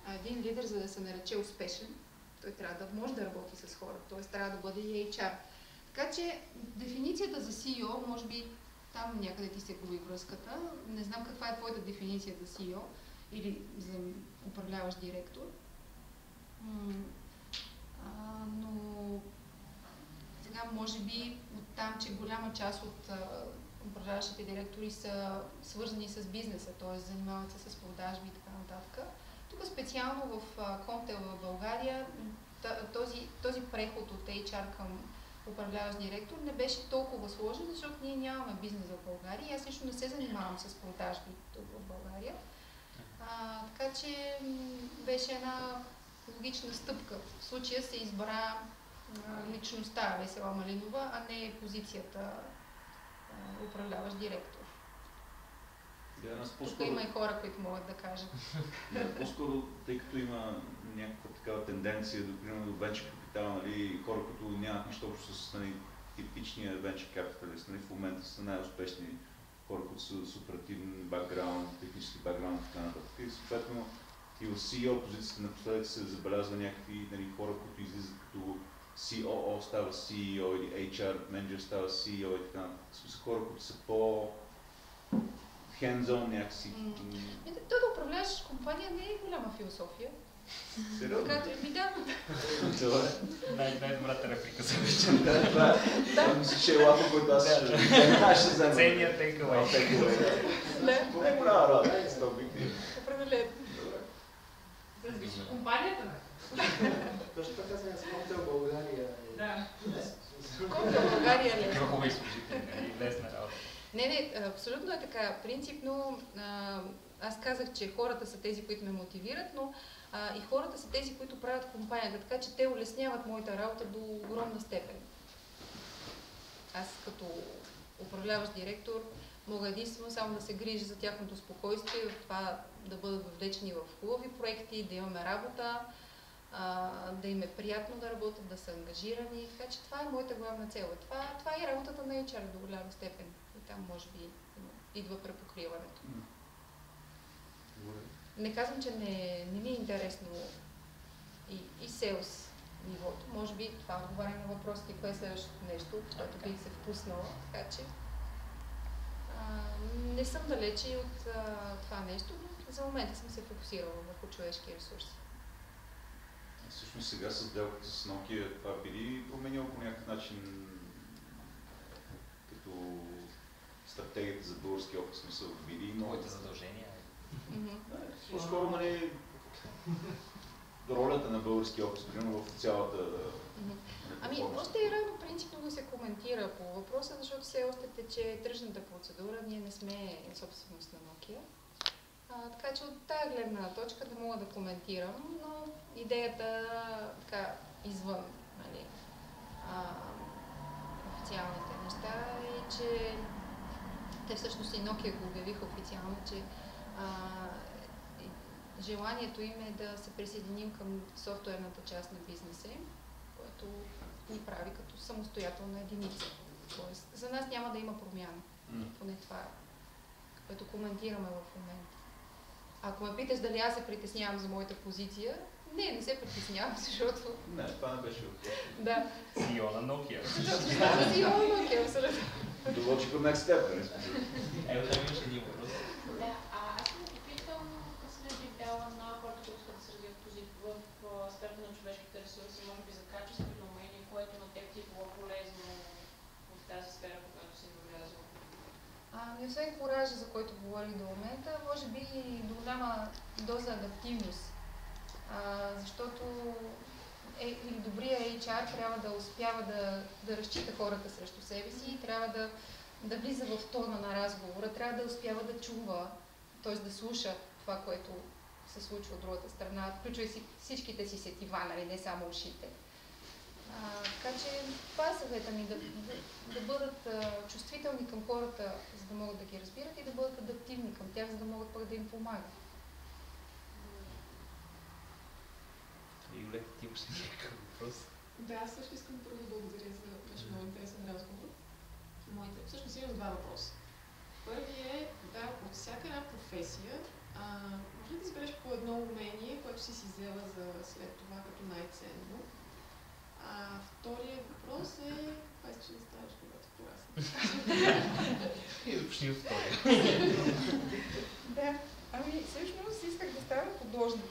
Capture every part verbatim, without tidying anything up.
А един лидер, за да се нарече успешен, той трябва да може да работи с хората, т.е. трябва да бъде и ейч ар. Така че дефиницията за си и о, може би там някъде ти се губи връзката. Не знам каква е твоята дефиниция за си и о или за управляващ директор. А, но сега може би от там, че голяма част от а, управляващите директори са свързани с бизнеса, т.е. занимават се с продажби и така нататък. Тук специално в Комтел в България този, този преход от ейч ар към управляващ директор не беше толкова сложен, защото ние нямаме бизнес в България и аз лично не се занимавам с продажби тук в България. А, така че беше една логична стъпка. В случая се избра а, личността Весела Малинова, а не позицията а, управляващ директор. Да, тук има и хора, които могат да кажат. Да, по-скоро, тъй като има някаква такава тенденция до примерно до venture капитал, нали, хора, които нямат нищо общо с нали, типичния venture capitalist, нали, в момента са най-успешни хора, които са с оперативен бакграунд, технически бакграунд и така нататък. И съответно и в си и о позицията напоследък се забелязва някакви нали, хора, които излизат като си о о става си и о или ейч ар менеджер става си и о и така нататък. Са хора, които са по hands-on някакси. Той да управляваш компания не е голяма философия. Сериозно? Така, ми да. Това е. Най-добрата реплика за вечер. Да, това е. Да. Мисля, че е лапо, който аз ще взема. Ценният тейкъвей. Да. Не голяма работа, сто биг. Определено. Компанията? Точно така се с Комтел България. Да. Комтел България не. Върхове служители, лесна работа. Не, не, абсолютно е така. Принципно, а, аз казах, че хората са тези, които ме мотивират, но а, и хората са тези, които правят компанията, така че те улесняват моята работа до огромна степен. Аз като управляващ директор мога единствено само да се грижа за тяхното спокойствие, в това да бъдат въвлечени в хубави проекти, да имаме работа, а, да им е приятно да работят, да са ангажирани, така че това е моята главна цел. Това, това е и работата на ейч ар до голяма степен. И там може би идва препокриването. Не казвам, че не, не ми е интересно и, и селс нивото. Може би това отговаря на въпросите, кое е следващото нещо, което бих се впуснала. Така че а, не съм далече от а, това нещо, но за момента съм се фокусирала върху човешки ресурси. Всъщност сега с сделката с Nokia, това би ли променило по някакъв начин като стратегията за български опит, смисъл, би ли имало? Твоите задължения? По-скоро, нали, ролята на български опит, примерно в цялата... Ами, още е рано принципно да се коментира по въпроса, защото все още тече тръжната процедура, ние не сме собственост на Nokia. А, така че от тая гледна точка да мога да коментирам, но идеята така извън нали, а, официалните неща е, че те всъщност и Nokia го обявиха официално, че а, желанието им е да се присъединим към софтуерната част на бизнеса им, което ни прави като самостоятелна единица. Тоест, за нас няма да има промяна. Mm. Поне това, което коментираме в момента. Ако ме питаш дали аз се притеснявам за моята позиция, не, не се притеснявам, защото... Не, това не беше въпрос. Да. си и о на Nokia. Да, си и о на Nokia, абсолютно. The logical next step, нали? Ево, да имаш един въпрос. Да, а аз съм попитам къде би дала на хората, които искат да се развият в сферата на човешките ресурси, може би за качествено умение, което на теб ти е било полезно в тази сфера, когато си навлязла. Ами, освен коража, за който говорих до момента, може би и до голяма доза адаптивност. А, защото е, или добрия ейч ар трябва да успява да, да разчита хората срещу себе си и трябва да, да влиза в тона на разговора, трябва да успява да чува, т.е. да слуша това, което се случва от другата страна, включва си всичките си сетива, нали, не само ушите. А, така че това е съвета ми, да, да, да бъдат а, чувствителни към хората, за да могат да ги разбират и да бъдат адаптивни към тях, за да могат пък да им помагат. Юле, ти имаш някакъв въпрос? Да, аз също искам първо да благодаря за беше много интересен разговор. Моите, всъщност имам два въпроса. Първият е, да, от всяка една професия, а, може ли да избереш по едно умение, което което си си взела за след това като най-ценно? А втория въпрос е, това искаш да ставаш когато порасна. И да почнем втория. Да, ами всъщност исках да стана художник.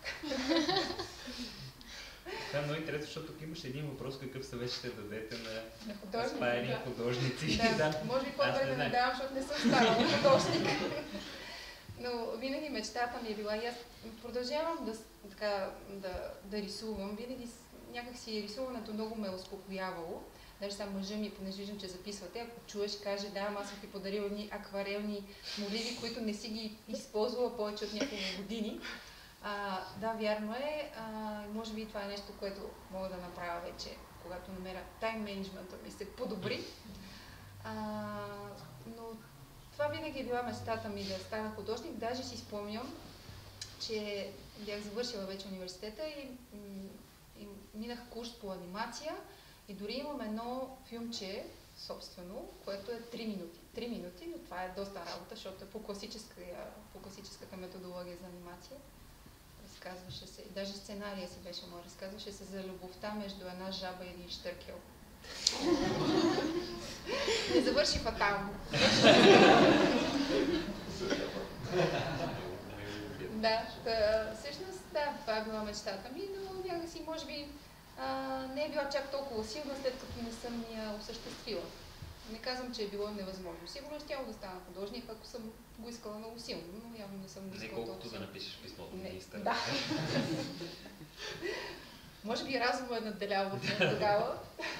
Това е много интересно, защото тук имаш един въпрос, какъв съвет ще дадете на На художник. аспайринг Да. художници. Да, може би по-добре Аз не да не знам. давам, защото не съм станала художник. Но винаги мечтата ми е била и аз продължавам да, с- така, да, да рисувам. Винаги с- някак си рисуването много ме е успокоявало. Даже сам мъжа ми, понеже виждам, че записвате, ако чуеш, каже, да, ама аз съм ти подарила едни акварелни моливи, които не си ги използвала повече от няколко години. А, да, вярно е. А, може би това е нещо, което мога да направя вече, когато намеря тайм менеджмента ми се подобри. А, но това винаги е била мечтата ми да стана художник. Даже си спомням, че бях завършила вече университета и, и минах курс по анимация и дори имам едно филмче, собствено, което е три минути. три минути, но това е доста работа, защото е по, класическа, по класическата методология за анимация. Разказваше се, даже сценария си беше мой, разказваше се за любовта между една жаба и един щъркел. Не завърши фатално. Да, та, всъщност, да, това е била мечтата ми, но някакси, може би, а, не е била чак толкова силна, след като не съм я осъществила. Не казвам, че е било невъзможно. Сигурно щяло да стана художник, ако съм го искала много силно, но явно не съм го Не искала колкото толкова да силно. напишеш писмо до Не, министъра. да. Може би разумът е надделял от мен тогава.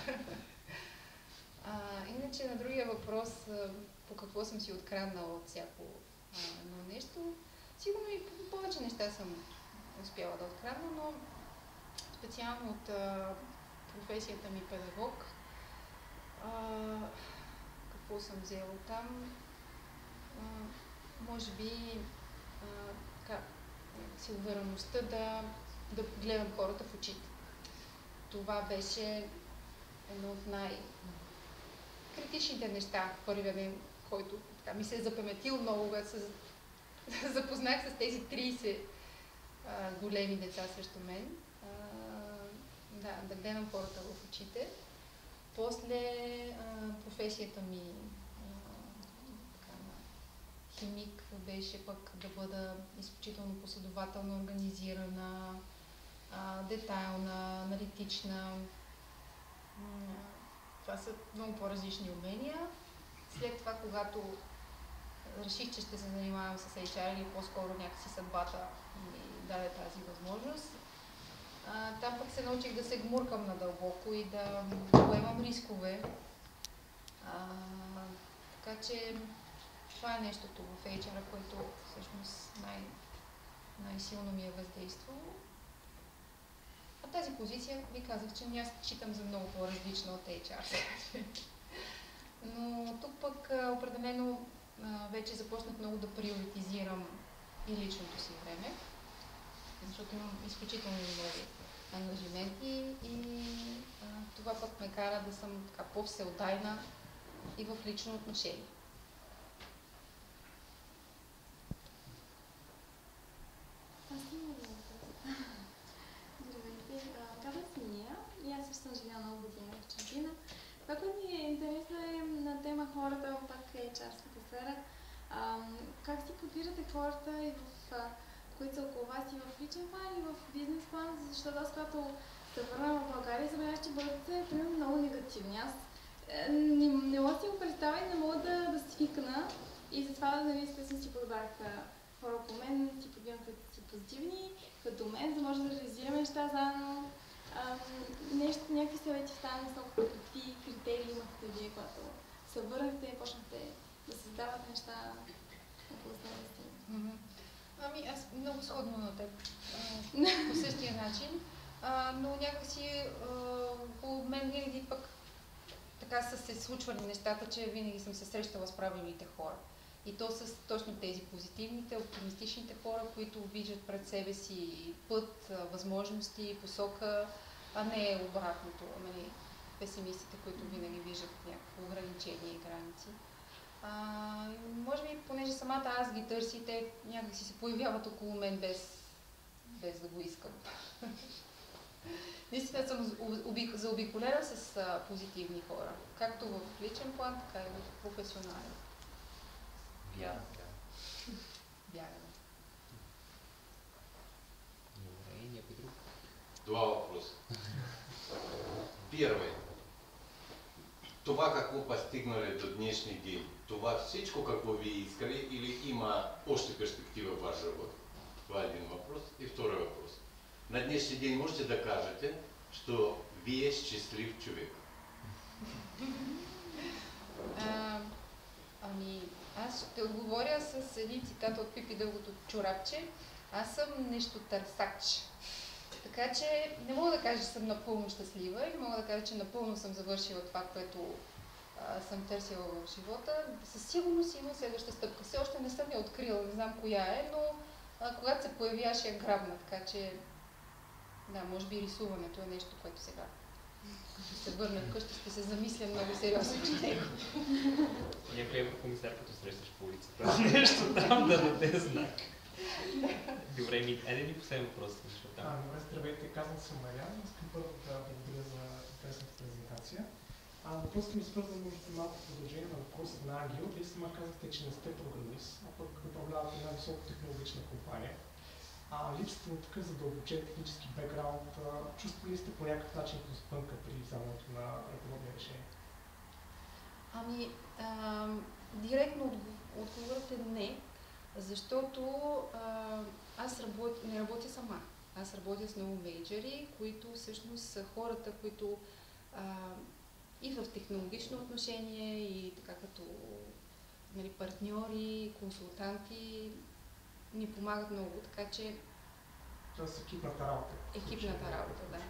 А, иначе на другия въпрос, а, по какво съм си откраднала от всяко а, едно нещо, сигурно и повече неща съм успяла да открадна, но специално от а, професията ми педагог, а, какво съм взела там, а, може би а, така, си увереността да, да гледам хората в очите. Това беше едно от най-критичните неща в първия ден, който така, ми се е запаметил много, когато се запознах с тези трийсет а, големи деца срещу мен. А, да, да гледам хората в очите. После а, професията ми а, така, химик беше пък да бъда изключително последователно организирана, а, детайлна, аналитична. М, Това са много по-различни умения. След това, когато реших, че ще се занимавам с Ейч Ар или по-скоро някакси съдбата ми даде тази възможност, а, там пък се научих да се гмуркам надълбоко и да поемам рискове. А, така че това е нещото в Ейч Ар, което всъщност най- най-силно ми е въздействало. А тази позиция ви казах, че аз считам за много по-различна от Ейч Ар. Но тук пък а, определено а, вече започнах много да приоритизирам и личното си време, защото имам изключително много ангажименти и а, това пък ме кара да съм така по-всеотдайна и в лично отношение. Аз имам въпрос. Здравейте, а, казах се Ния и аз също съм живяла много години в чужбина. Това, което ми е интересно е на тема хората, пак е Ейч Ар-ската сфера. А, как си подбирате хората, и в, а, които са около вас и в личен план, и в бизнес план, защото аз когато се върна в България, забелязах, че българите са примерно много негативни. Аз е, не, не мога да си го представя и не мога да, да свикна и затова, нали, естествено си подбрах хора около мен, си подбирам които са позитивни, като мен, за да може да реализираме неща заедно. Ам, нещо, някакви съвети в тази насока, какви критерии имахте вие, когато се върнахте и почнахте да създавате неща около себе си? Мгм. Ами аз много сходно на теб, а, по същия начин, а, но някакси около мен винаги пък така са се случвали нещата, че винаги съм се срещала с правилните хора. И то с точно тези позитивните, оптимистичните хора, които виждат пред себе си път, възможности, посока, а не обратното, нали, песимистите, които винаги виждат някакво ограничение и граници. А, може би, понеже самата аз ги търси, те някакси се появяват около мен без, без да го наистина съм обик... заобиколена с а, позитивни хора. Както в личен план, така и в професионален. Вяра. Вяра. Добре, и някой друг? Два въпроса. Първи. Това какво постигнали до днешни дни, това всичко какво ви искали или има още перспектива в ваш живот? Това е един въпрос. И втори въпрос. На днешния ден можете да кажете, че вие щастлив човек? А, ами, аз ще отговоря с един цитат от Пипи Дългото чорапче. Аз съм нещо търсач. Така че не мога да кажа, че съм напълно щастлива и не мога да кажа, че напълно съм завършила това, което а, съм търсила в живота. Със сигурност има следваща стъпка. Все още не съм я открила, не знам коя е, но а, когато се появи, аз ще я грабна. Така че, да, може би рисуването е нещо, което сега ще се върна вкъщи, ще се замисля много сериозно от него. Някой комисар, като срещаш по улицата. Нещо там да даде знак. Добре, ми, айде ни последен въпрос. А, добре, здравейте, казвам се Мариан. Искам първо да благодаря за интересната презентация. А, въпросът ми е свързан между малко продължение на въпроса на Ангел. Вие сама казахте, че не сте програмист, а пък управлявате една високотехнологична компания. А липсата на такъв задълбочен технически бекграунд, чувствали ли сте по някакъв начин спънка при вземането на ръководни решения? Ами, а, директно отговорът е не, защото а, аз работя, не работя сама. Аз работя с много мейджери, които всъщност са хората, които а, и в технологично отношение, и така като, нали, партньори, консултанти ни помагат много, така че... Тоест екипната работа. Екипната работа, да.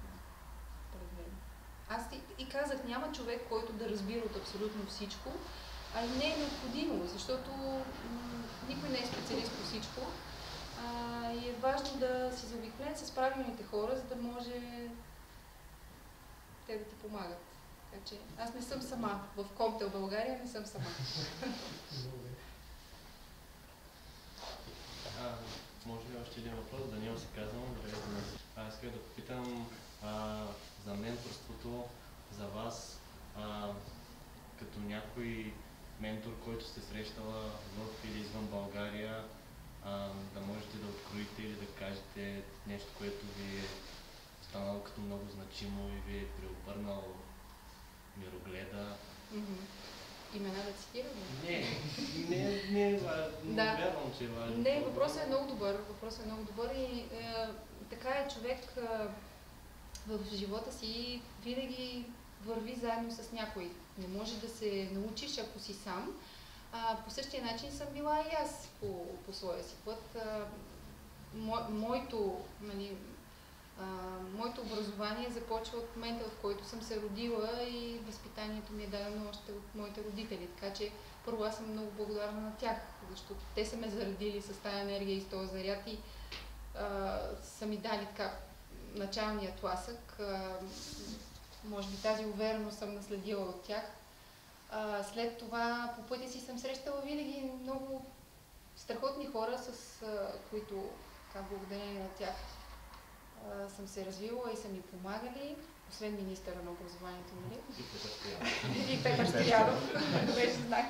Аз и, и казах, няма човек, който да разбира от абсолютно всичко, а и не е необходимо, защото м- никой не е специалист по всичко. А, и е важно да си заобиколен с правилните хора, за да може те да ти помагат. Така че аз не съм сама. В Комтел България не съм сама. А, може ли още един въпрос? Даниел се казвам. Аз исках да попитам а, за менторството, за вас, а, като някой ментор, който сте срещала в или извън България, а, да можете да откроите или да кажете нещо, което ви е станало като много значимо и ви е преобърнал мирогледа. Mm-hmm. Имена да цитирам? Не, не, не, не, да. не вярвам, че е важно. Не, въпросът е много добър. Въпросът е много добър и е, така е, човек е, в живота си винаги върви заедно с някой. Не може да се научиш, ако си сам. А, по същия начин съм била и аз по, по своя си път. А, мо, моето, нали, а, моето образование започва от момента, в който съм се родила и възпитанието ми е дадено още от моите родители. Така че първо аз съм много благодарна на тях, защото те са ме заредили с тази енергия и с този заряд и а, са ми дали така началния тласък. А, може би тази увереност съм наследила от тях. А, след това по пътя си съм срещала винаги много страхотни хора, с а, които, така, благодарение на тях, а, съм се развила и са ми помагали. Освен министъра на образованието, нали? И Петър Стоянов. Беше знак.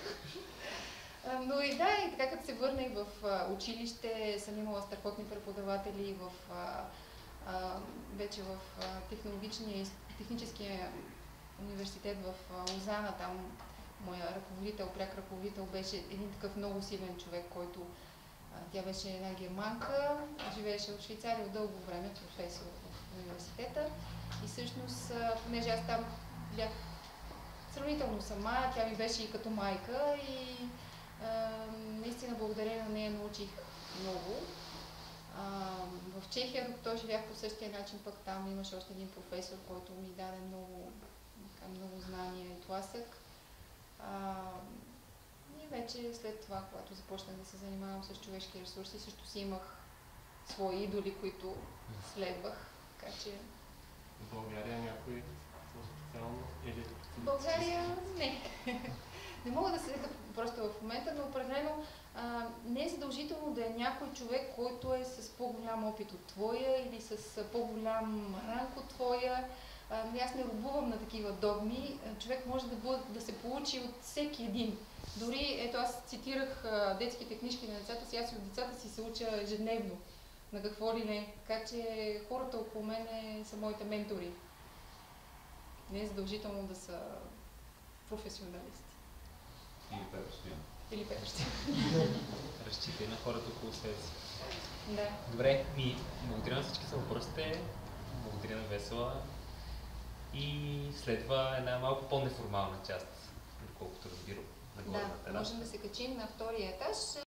Но и да, и така като се върнах в а, училище, съм имала страхотни преподаватели в, а, а, вече в а, технологичния, техническия университет в а, Лозана. Там моя ръководител, пряк ръководител беше един такъв много силен човек, който а, тя беше една германка, живееше в Швейцария от дълго време, професор в университета. И всъщност, а, понеже аз там бях сравнително сама, тя ми беше и като майка и а, наистина благодарение на нея научих много. А, в Чехия, докато живях по същия начин, пък там имаше още един професор, който ми даде много, много знания и тласък. А, и вече след това, когато започнах да се занимавам с човешки ресурси, също си имах свои идоли, които следвах. Така че... В България някой специално или... В България не. Не мога да се сета просто в момента, но определено а, не е задължително да е някой човек, който е с по-голям опит от твоя или с по-голям ранг от твоя. А, аз не робувам на такива догми. Човек може да, бъде, да се получи от всеки един. Дори, ето аз цитирах а, детските книжки на децата си, аз и от децата си се уча ежедневно. На какво ли не. Така че хората около мене са моите ментори. Не е задължително да са професионалисти. Или Петър Стоянов. Или Петър Стоянов. Разчитай на хората около себе си. Да. Добре, ми благодаря на всички за въпросите. Благодаря на Весела. И следва една малко по-неформална част, доколкото разбирам, на горната Да, можем да се качим на втория етаж.